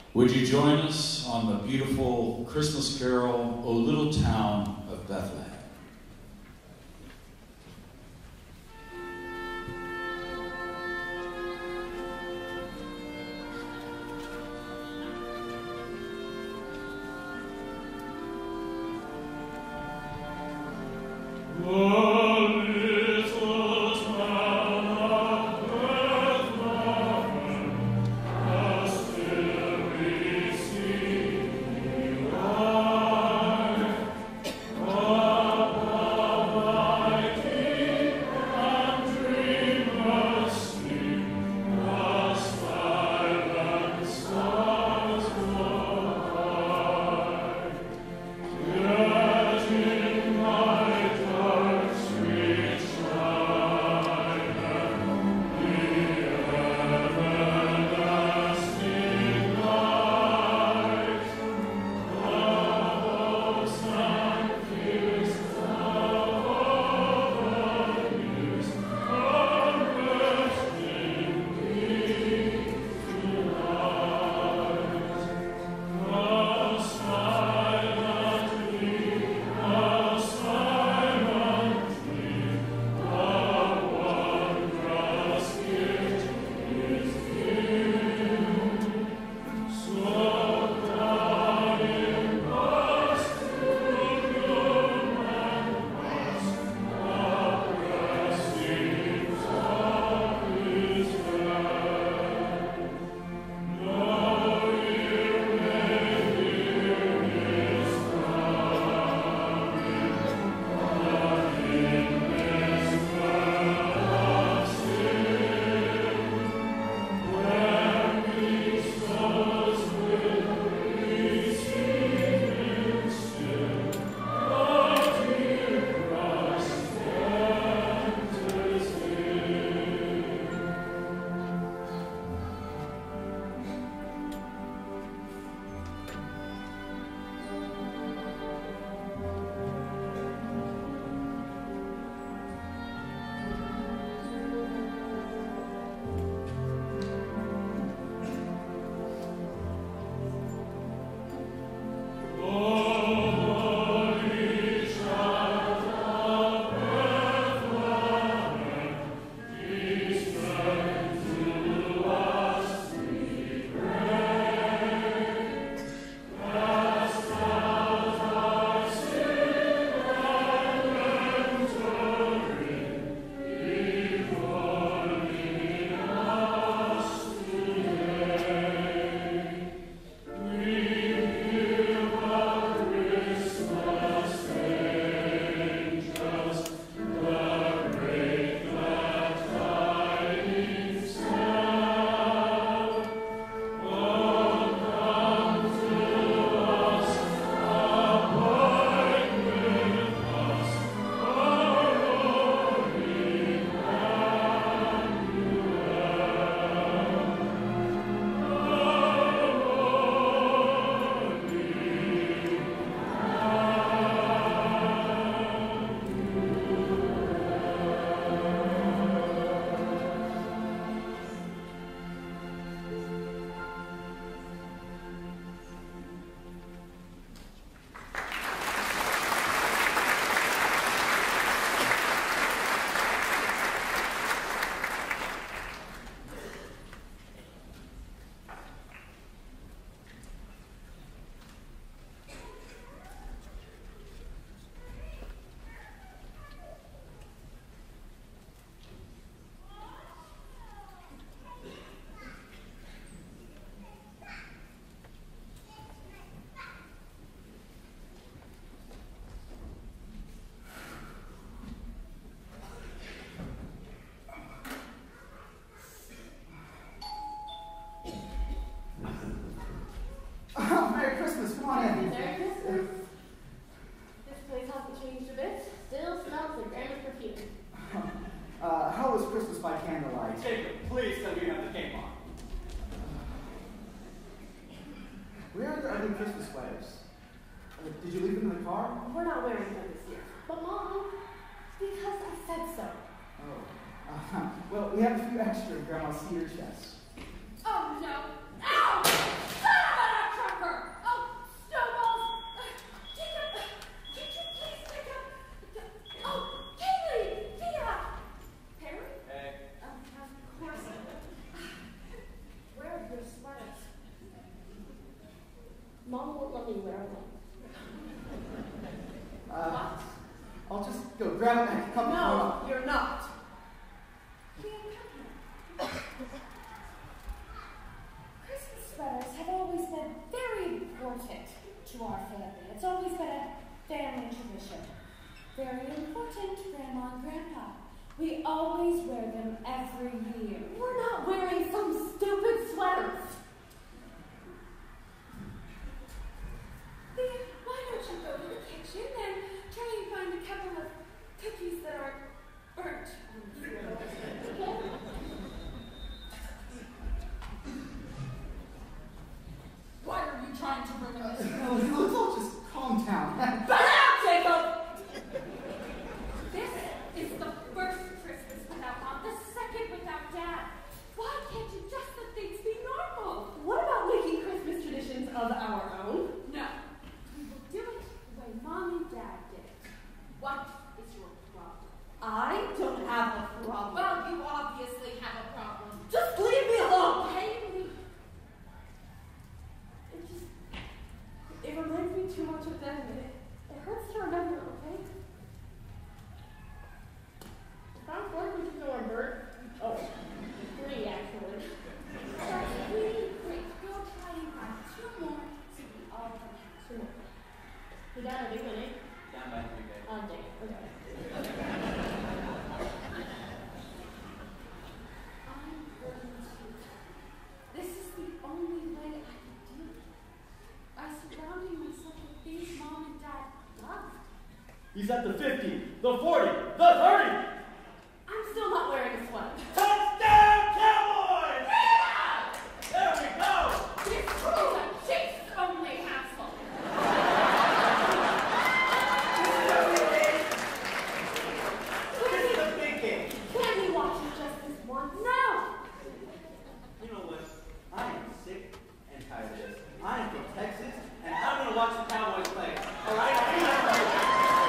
Would you join us on the beautiful Christmas carol, O Little Town of Bethlehem? Christmas by Candlelight. Jacob, please tell me you have the game on. Where are the ugly Christmas sweaters? Did you leave them in the car? We're not wearing them this year. But Mom, because I said so. Oh. Well, we have a few extra in Grandma's cedar chest. Oh no. Ow! Son of a Very important, Grandma and Grandpa. We always wear them every year. We're not wearing some stupid sweaters. Leah, why don't you go to the kitchen and try and find a couple of cookies that aren't burnt on the floor? Why are you trying to ruin this? No, let's all just calm down. Shut up, Jacob! This is the first Christmas without Mom, the second without Dad. Why can't you just let things be normal? What about making Christmas traditions of our own? No. We will do it the way Mom and Dad did it. What is your problem? I don't have a problem. Well, you obviously have a problem. Just leave me alone! Okay, Lee. It reminds me too much of them, and it hurts to remember, okay? How far would you go on, Bert? Oh, 3 actually. That's really great. Go try and find 2 more so we all can have 2 more. You got a big one, eh? Down by 3 days. Oh, dang it. Okay. I'm going to. This is the only way I can do it. By surrounding myself with things Mom and Dad love. He's at the 50, the 40, the 30! I'm still not wearing a sweater. Touchdown, Cowboys! Yeah! There we go! This is a chase-only hassle. This is a big game. Can we watch it just this once? No! You know what? I am sick and tired of this. I am from Texas, and I'm going to watch the Cowboys play. All right?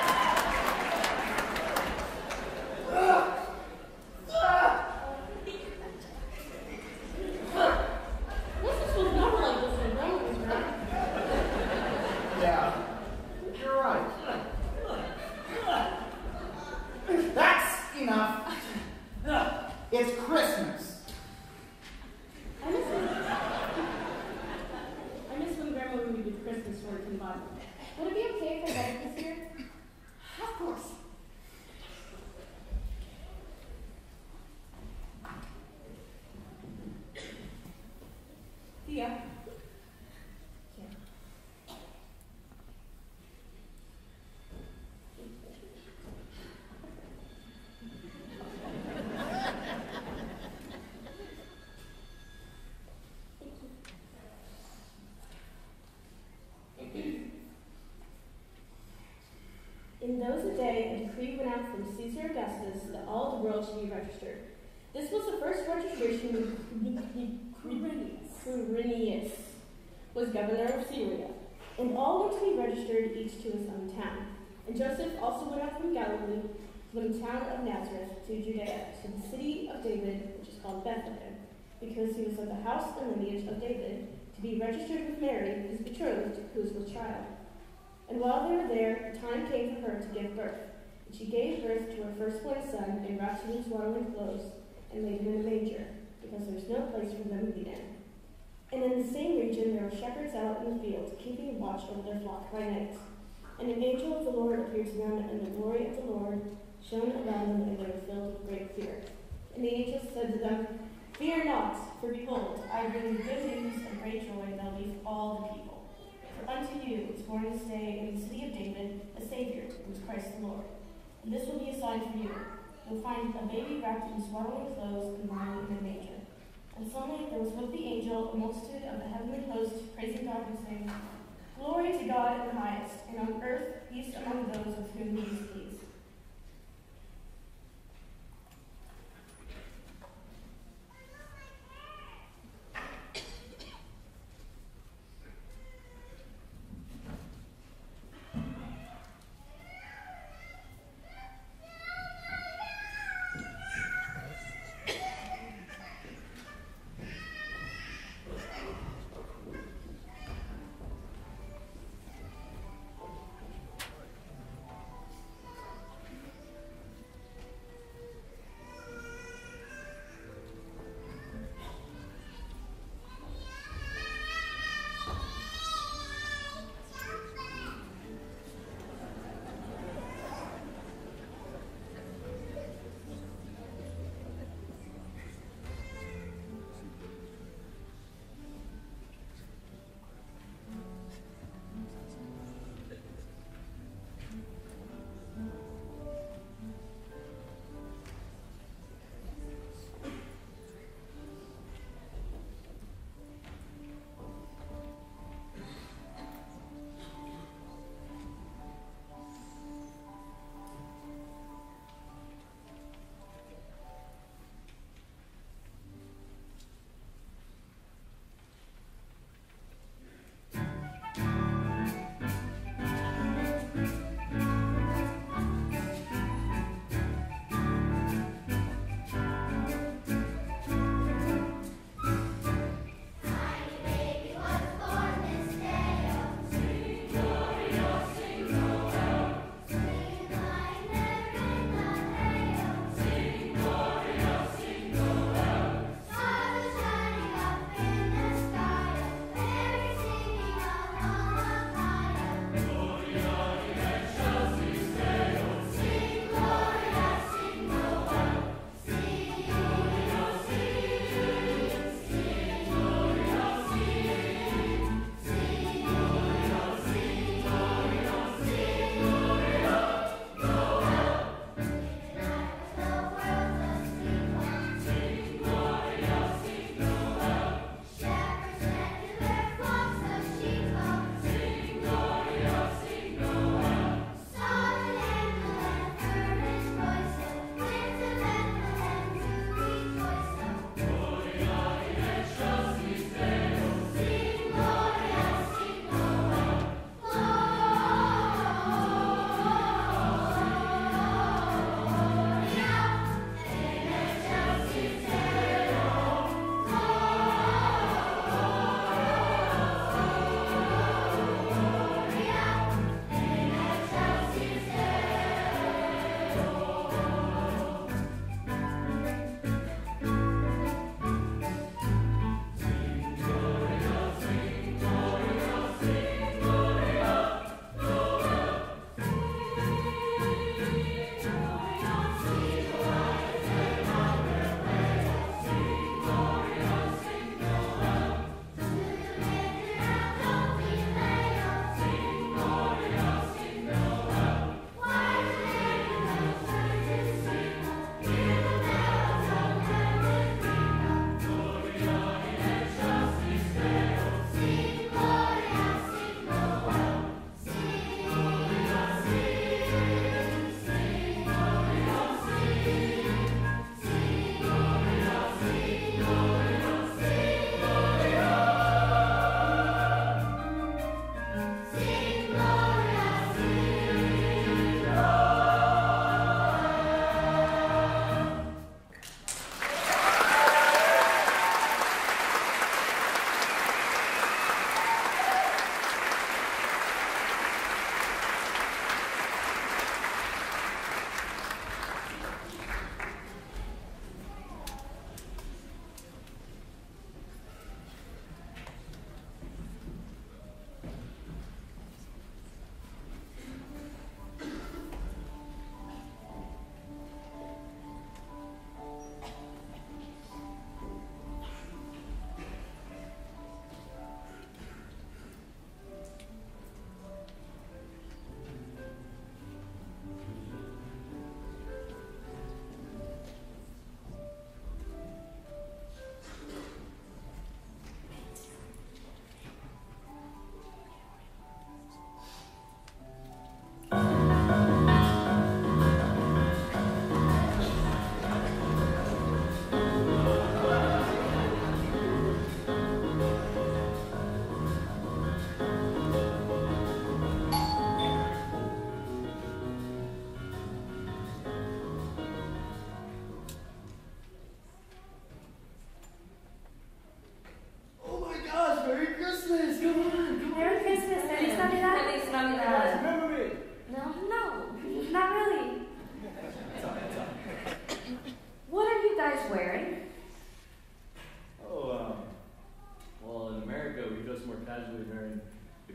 This was never like this in Rome, right? Yeah, you're right. That's enough. It's Christmas. I miss when Grandma would read the Christmas story from the Bible. Would it be okay if I read it this year? Of course. Thea. In those day, a decree went out from Caesar Augustus that all the world should be registered. This was the first registration when Quirinius was governor of Syria, and all were to be registered, each to his own town. And Joseph also went out from Galilee, from the town of Nazareth to Judea, to the city of David, which is called Bethlehem, because he was of the house and lineage of David, to be registered with Mary, his betrothed, who was with child. And while they were there, the time came for her to give birth. And she gave birth to her firstborn son, and wrapped him in swaddling clothes, and laid him in a manger, because there was no place for them in the inn. And in the same region there were shepherds out in the field, keeping watch over their flock by night. And an angel of the Lord appeared to them, and the glory of the Lord shone around them, and they were filled with great fear. And the angel said to them, "Fear not, for behold, I bring you good news and great joy that will be for all the people. For unto you is born this day in the city of David a Savior, who is Christ the Lord. And this will be a sign for you. You'll find a baby wrapped in swaddling clothes and lying in a manger." And suddenly there was with the angel a multitude of the heavenly host, praising God and saying, "Glory to God in the highest, and on earth peace among those with whom he is pleased."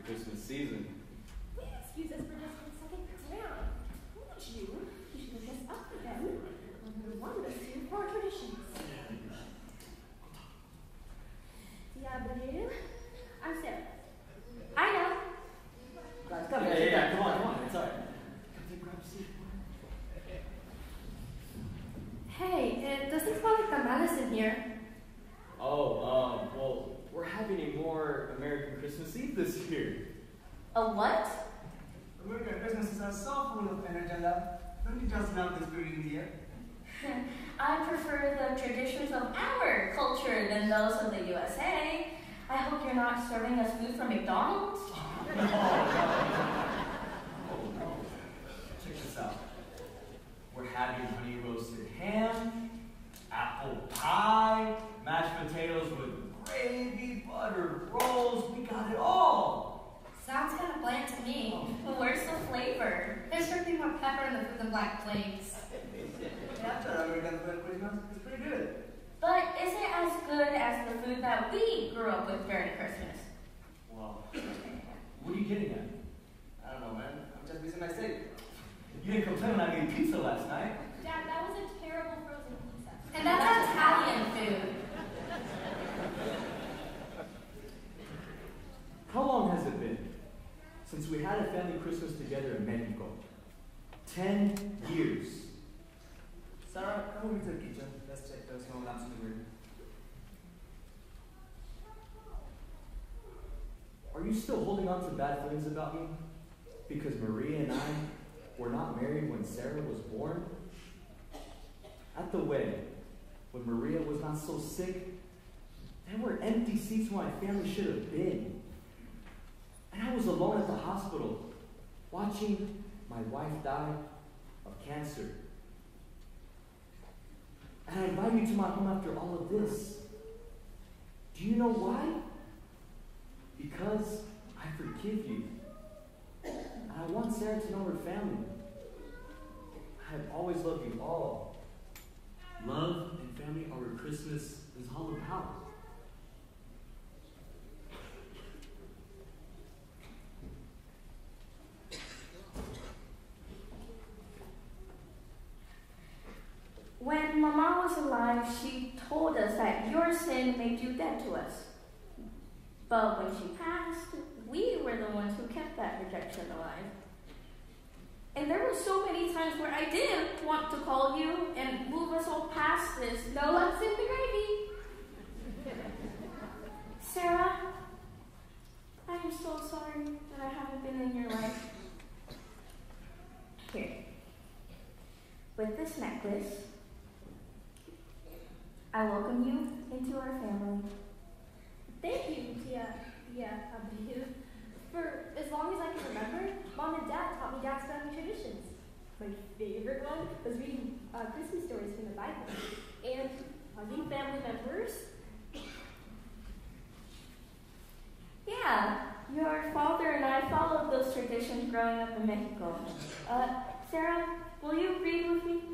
Christmas season. Please excuse us for just 1 second. Down. Would you? You should look us up again. We want to see our traditions. KWU. I'm Sarah. I know. Guys, come Yeah, here. yeah, come on, it's all right. Grab a seat. Hey, it doesn't smell like tamales in here. Oh, well, we're having a more American Christmas Eve this year. A what? American Christmases are so full of energy and love. Don't you just love the spirit in the air? I prefer the traditions of our culture than those of the USA. I hope you're not serving us food from McDonald's. Oh, no. Check this out. We're having honey roasted ham, apple pie, mashed potatoes with gravy, buttered rolls. We got it all. Sounds kind of bland to me. But where's the flavor? There's certainly more pepper in the food than black plates. After American food at Christmas, it's pretty good. But is it as good as the food that we grew up with during Christmas? Well, what are you getting at? I don't know, man. I'm just missing my steak. You didn't complain when I made pizza last night. Dad, that was a terrible frozen pizza. And that's Italian food. How long has it been since we had a family Christmas together in Mexico? 10 years. Sarah, come over to the kitchen. Let's check those no lamps in the room. Are you still holding on to bad feelings about me? Because Maria and I were not married when Sarah was born? At the wedding, when Maria was not so sick, there were empty seats where my family should have been. And I was alone at the hospital, watching my wife die of cancer. And I invite you to my home after all of this. Do you know why? Because I forgive you. And I want Sarah to know her family. I have always loved you all. Love and family are what Christmas is all about. When Mama was alive, she told us that your sin made you dead to us. But when she passed, we were the ones who kept that rejection alive. And there were so many times where I did want to call you and move us all past this. No lumps in the gravy. Sarah, I am so sorry that I haven't been in your life. Here. With this necklace, I welcome you into our family. Thank you, KWU. For as long as I can remember, Mom and Dad taught me Dad's family traditions. My favorite one was reading Christmas stories from the Bible and hugging family members. Yeah, your father and I followed those traditions growing up in Mexico. Sarah, will you read with me?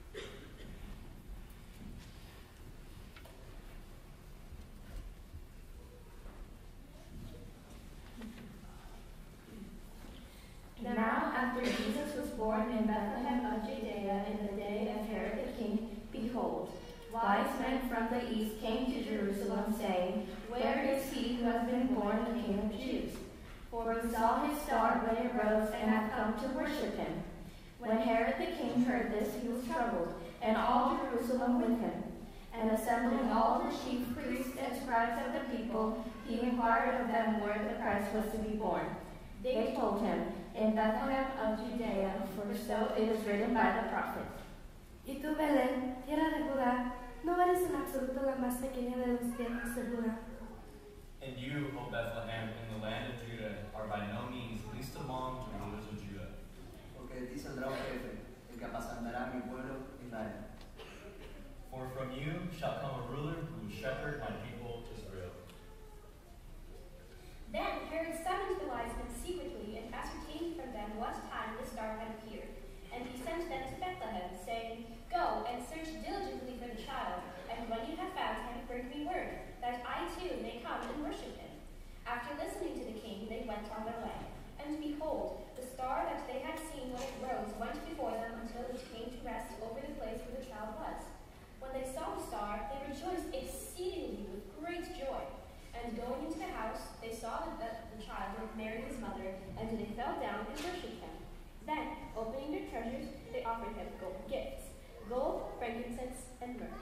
Now, after Jesus was born in Bethlehem of Judea in the day of Herod the king, behold, wise men from the east came to Jerusalem, saying, Where is he who has been born the King of the Jews? For we saw his star when it rose and have come to worship him. When Herod the king heard this, he was troubled, and all Jerusalem with him. And assembling all the chief priests and scribes of the people, he inquired of them where the Christ was to be born. They told him, In Bethlehem of Judea, for so it is written by the prophet. Y tú, Belén, tierra de Judá, no eres en absoluto la más pequeña de los tierras de Judá. And you, O Bethlehem, in the land of Judah, are by no means least among the rulers of Judah. Porque de ti saldrá un jefe, el que apacentará mi pueblo Israel. For from you shall come a ruler who will shepherd my people Israel. Then Herod summoned the wise men secretly and ascertained from them what time the star had appeared. And he sent them to Bethlehem, saying, Go and search diligently for the child, and when you have found him, bring me word, that I too may come and worship him. After listening to the king, they went on their place where the child was. When they saw the star, they rejoiced exceedingly with great joy. And going into the house, they saw that the child with Mary his mother, and they fell down and worshipped him. Then, opening their treasures, they offered him golden gifts, gold, frankincense, and myrrh.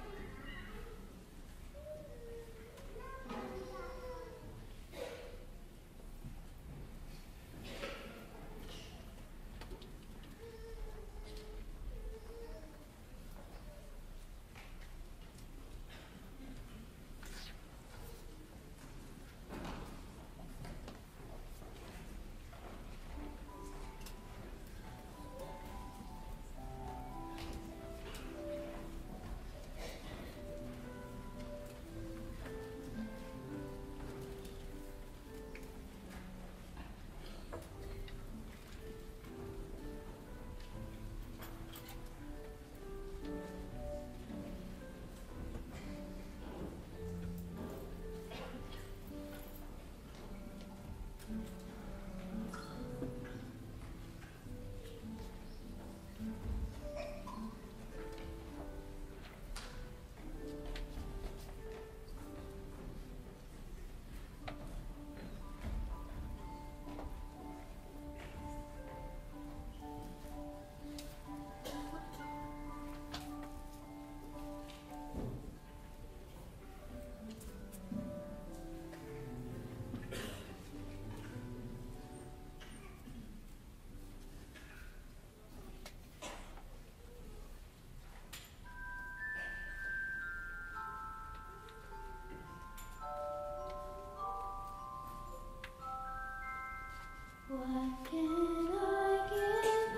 What can I give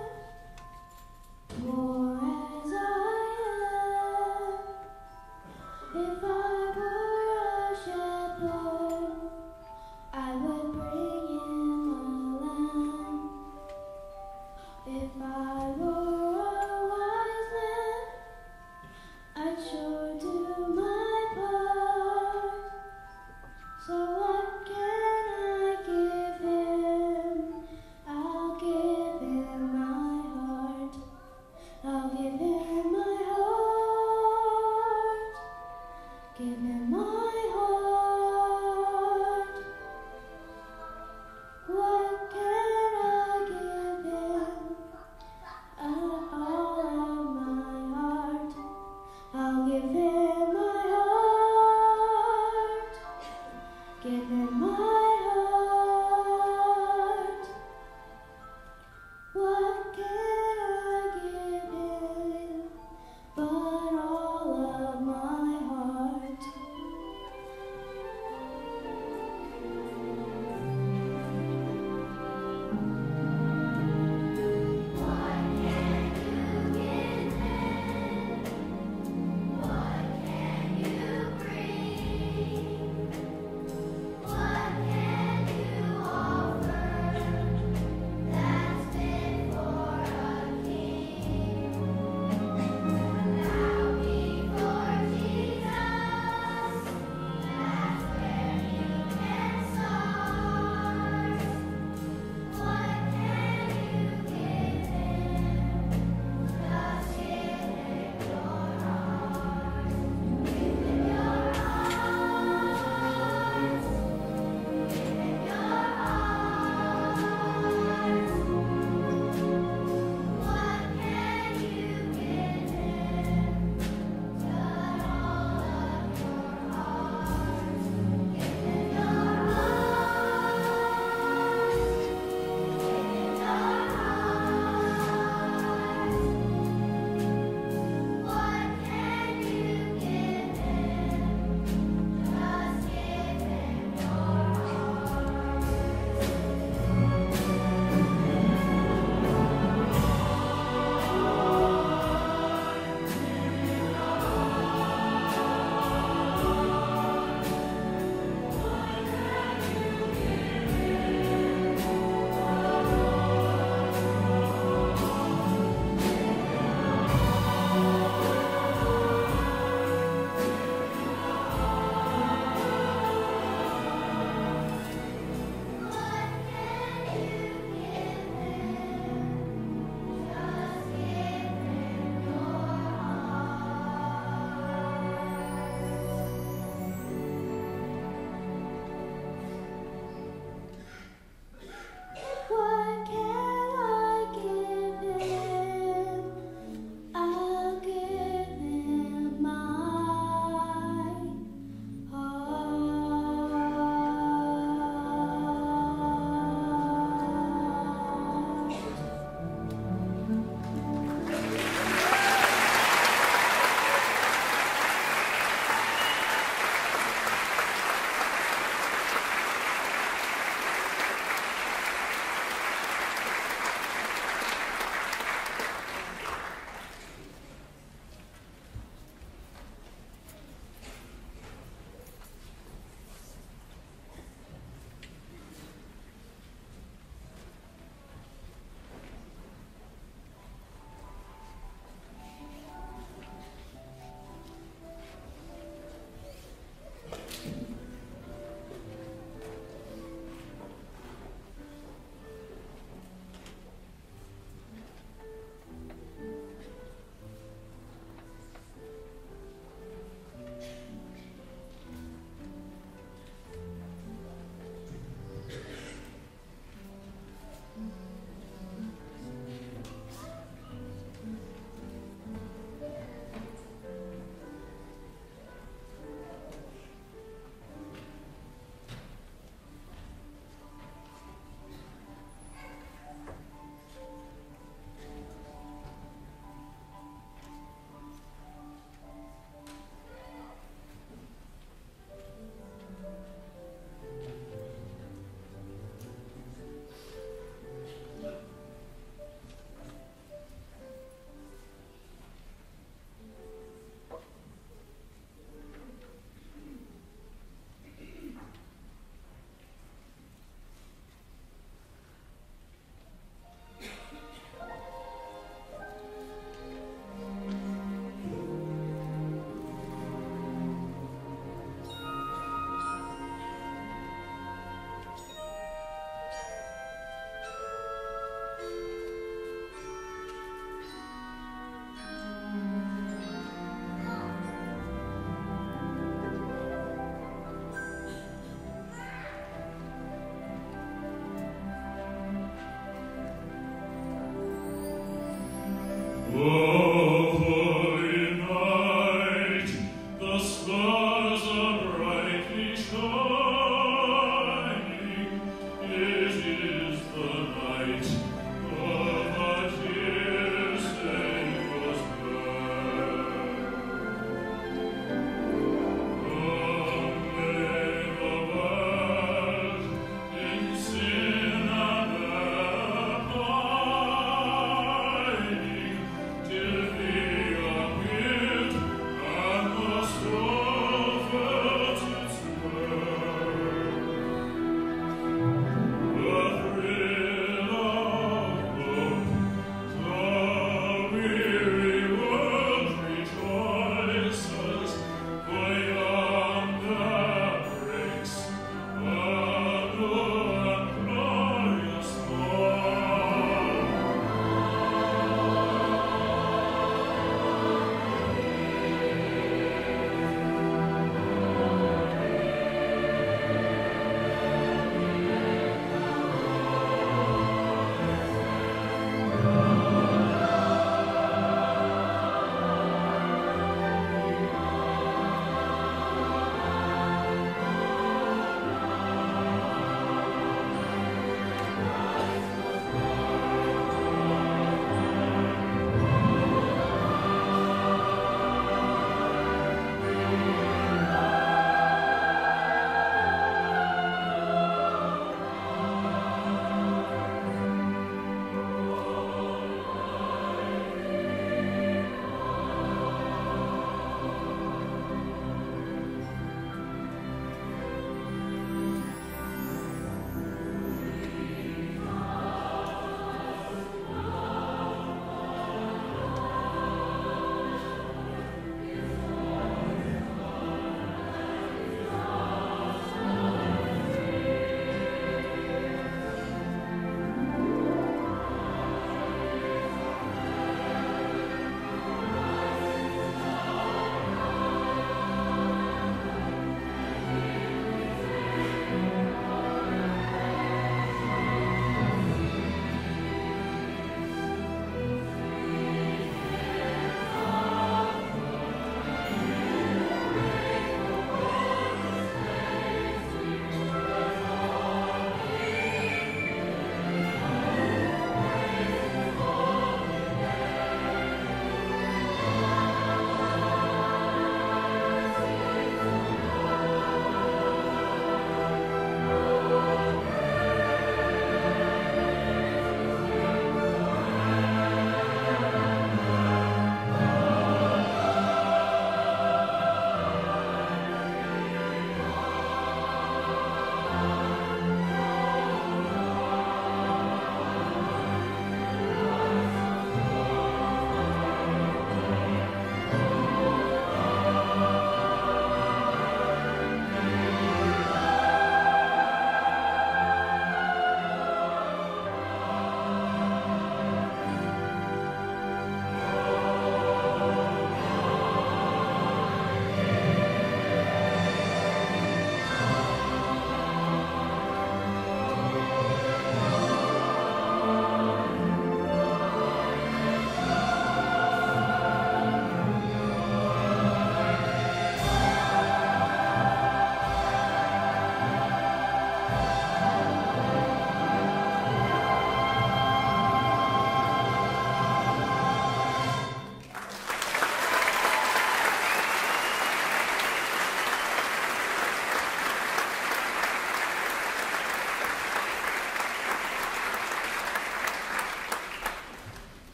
him? More as I am. If I were a shepherd, I would bring him a lamb. If I were a wise man, I'd sure do my part. So what can I give him? I'll give him my heart. I'll give him my heart. Give him my heart. What can I give him? All of my heart. I'll give him my heart. Give him my heart. What can I give him but all of my heart?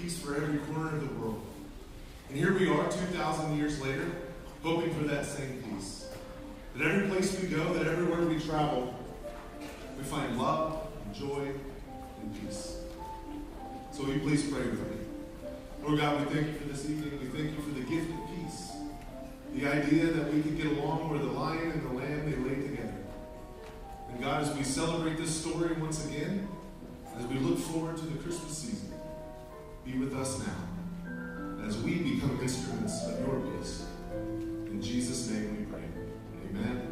peace for every corner of the world. And here we are 2,000 years later, hoping for that same peace. That every place we go, that everywhere we travel, we find love and joy and peace. So will you please pray with me? Lord God, we thank you for this evening. We thank you for the gift of peace. The idea that we can get along where the lion and the lamb, they lay together. And God, as we celebrate this story once again, as we look forward to the Christmas season, be with us now as we become instruments of your peace. In Jesus' name we pray. Amen.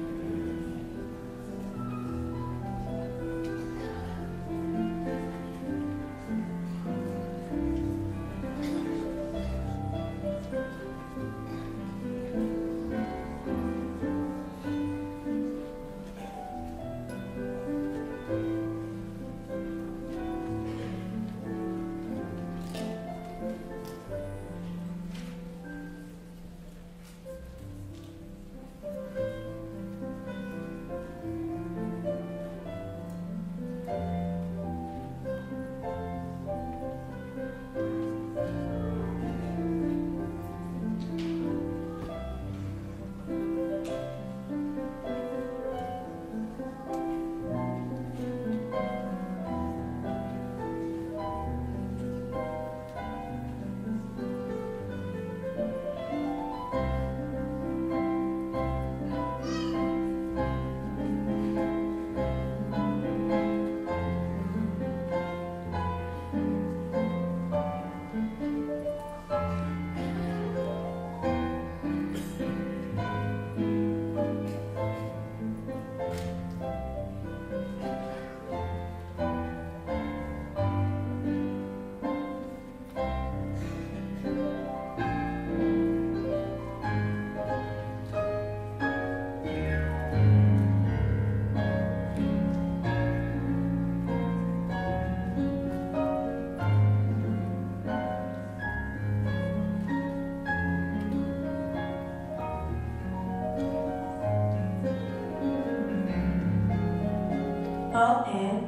Up and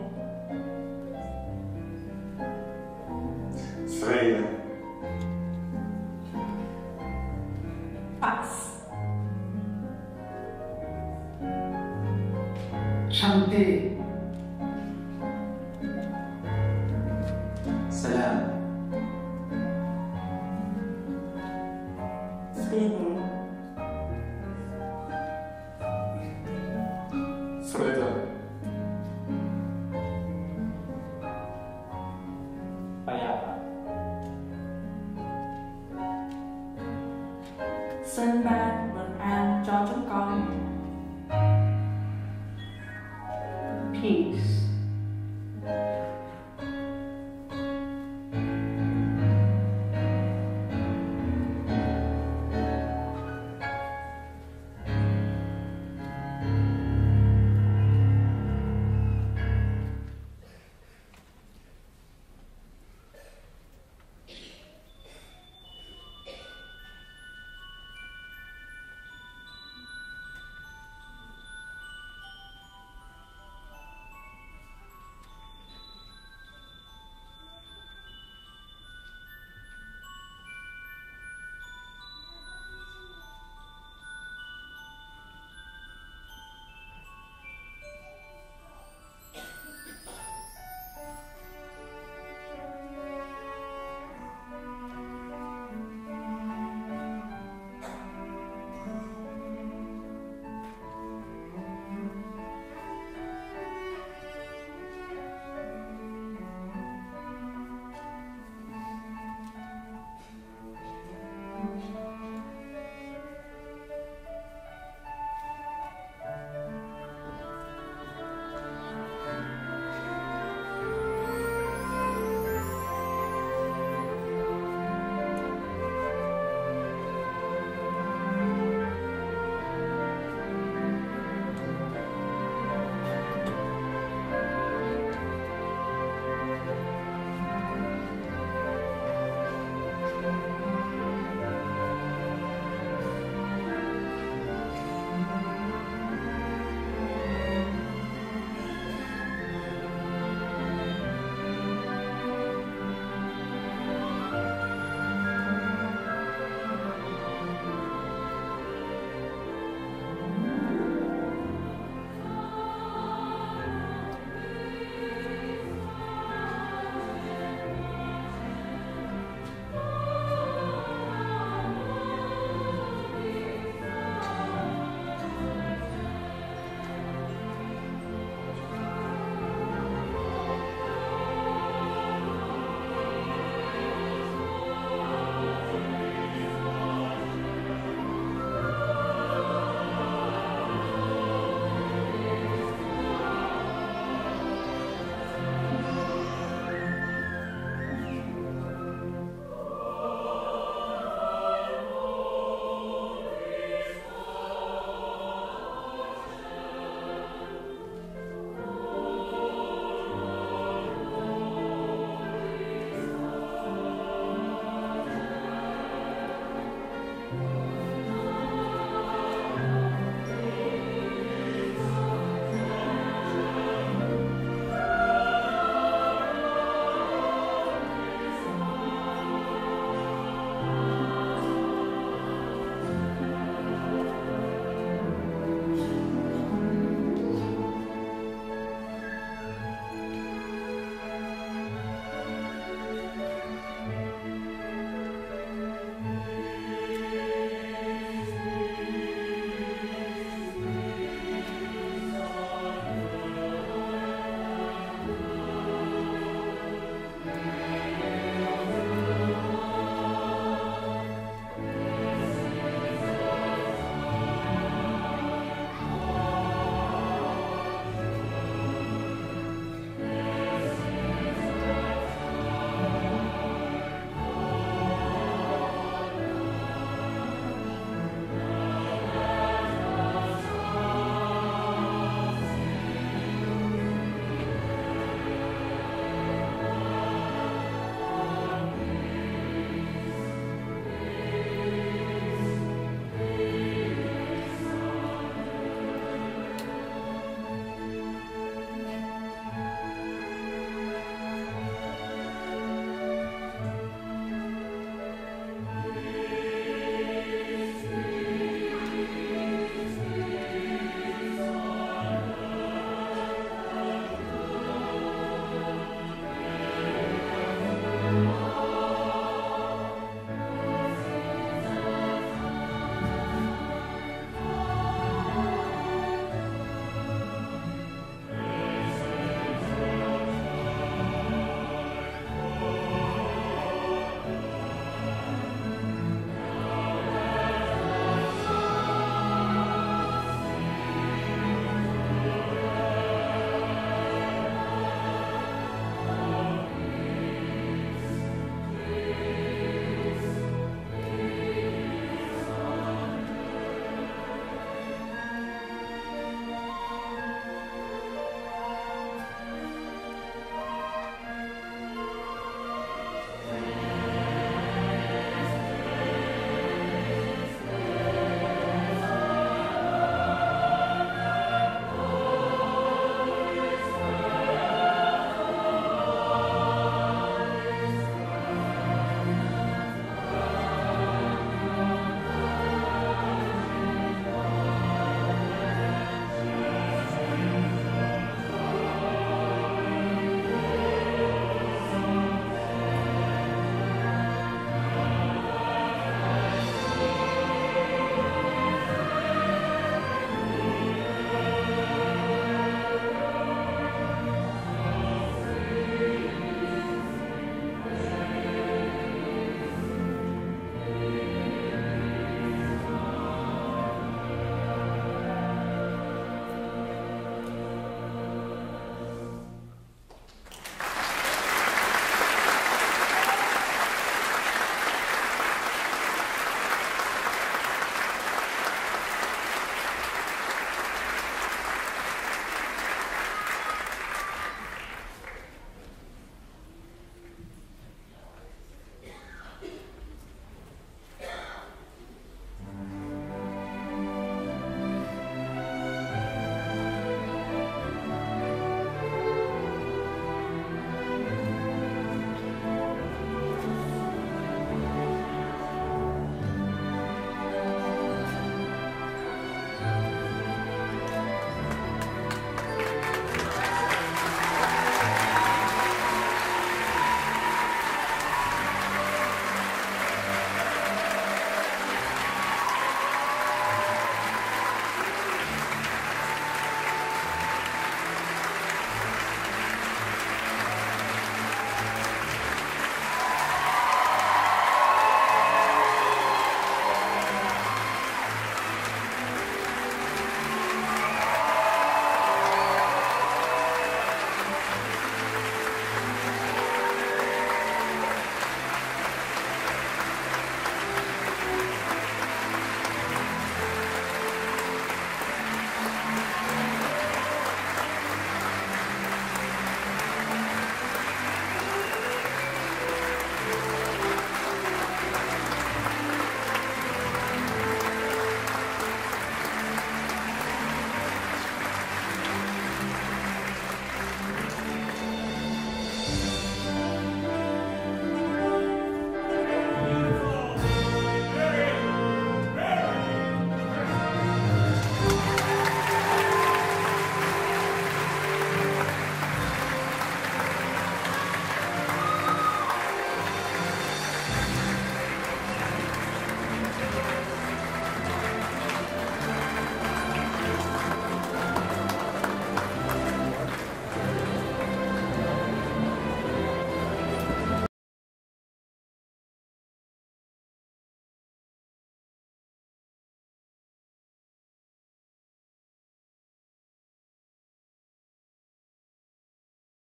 Salina. pass. Chanter. Salam. Frieden. Freude. Sân ba